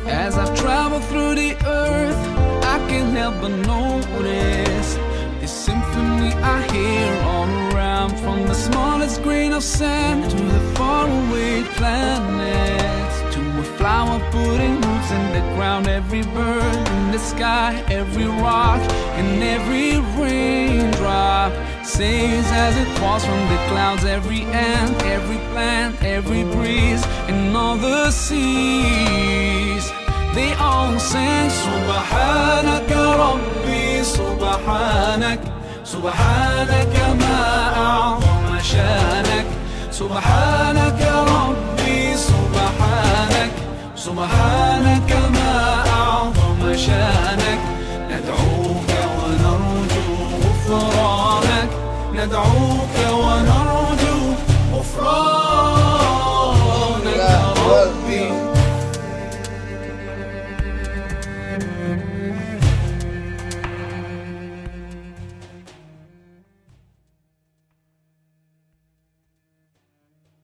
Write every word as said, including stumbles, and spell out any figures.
As I travel through the earth, I can't help but notice this symphony I hear all around, from the smallest grain of sand to the faraway planets, to a flower putting roots in the ground, every bird in the sky, every rock and every raindrop says as it falls from the clouds, every ant, every plant, every breeze, and all the seas, they all sing سبحانك ربي سبحانك سبحانك ما أعظم شانك سبحانك ربي سبحانك سبحانك ما أعظم شانك ندعوك ونرجو غفرانك ندعوك ونرجو غفرانك